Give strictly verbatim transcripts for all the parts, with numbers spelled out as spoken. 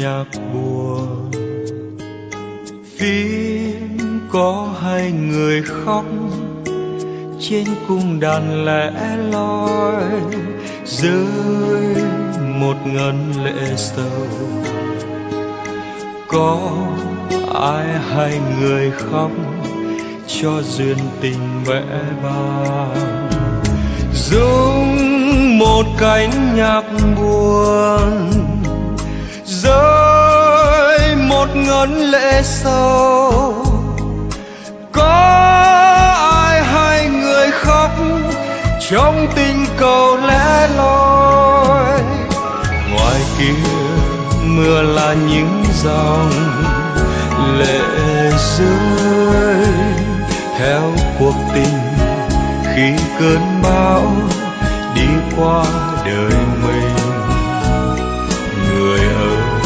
nhạc buồn. Phim có hai người khóc trên cung đàn lẻ loi, rơi một ngân lệ sầu. Có ai hai người khóc cho duyên tình vẽ vang, rung một cánh nhạc buồn, rơi một ngân lệ sâu. Có ai hai người khóc trong tình cầu lẻ loi, ngoài kia mưa là những dòng lệ rơi theo cuộc tình khi cơn bão đi qua đời mình. Người ơi,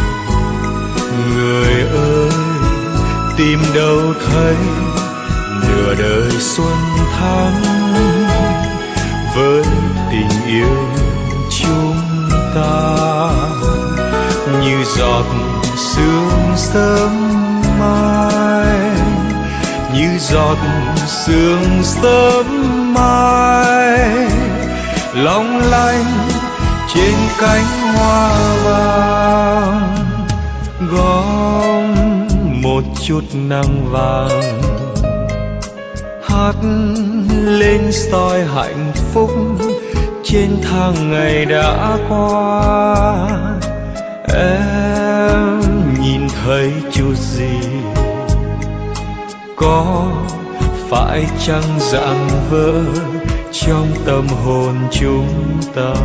người ơi, tìm đâu thấy nửa đời xuân tháng với tình yêu chúng ta, như giọt sương sớm mai, như giọt sương sớm mai, long lanh trên cánh hoa vàng, gom một chút nắng vàng, hát lên soi hạnh phúc trên tháng ngày đã qua. Em nhìn thấy chút gì, có phải chăng dạng vỡ trong tâm hồn chúng ta?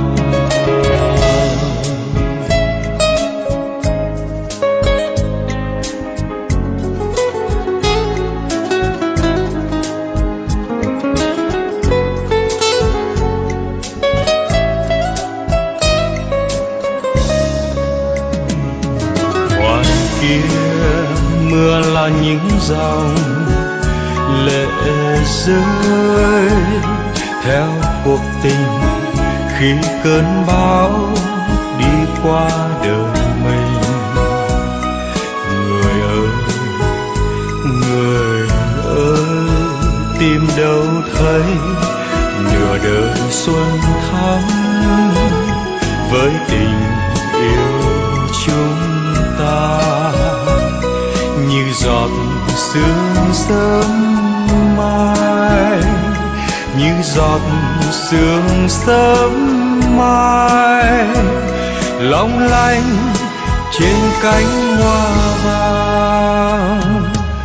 Mưa là những dòng lệ rơi theo cuộc tình khi cơn bão đi qua đời mình. Người ơi, người ơi, tìm đâu thấy nửa đời xuân tháng với tình yêu chúng ta, như giọt sương sớm mai, như giọt sương sớm mai, long lanh trên cánh hoa vàng,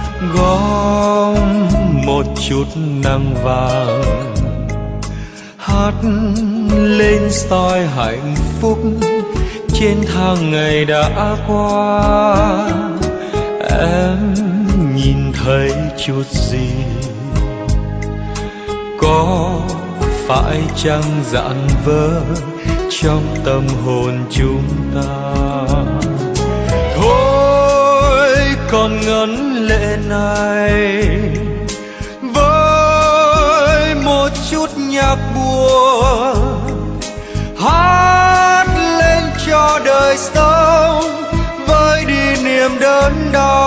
gom một chút nắng vàng, hát lên soi hạnh phúc trên tháng ngày đã qua. Em nhìn thấy chút gì, có phải chăng dạn vỡ trong tâm hồn chúng ta? Thôi còn ngấn lệ này với một chút nhạc buồn, hát lên cho đời sống với đi niềm đớn đau.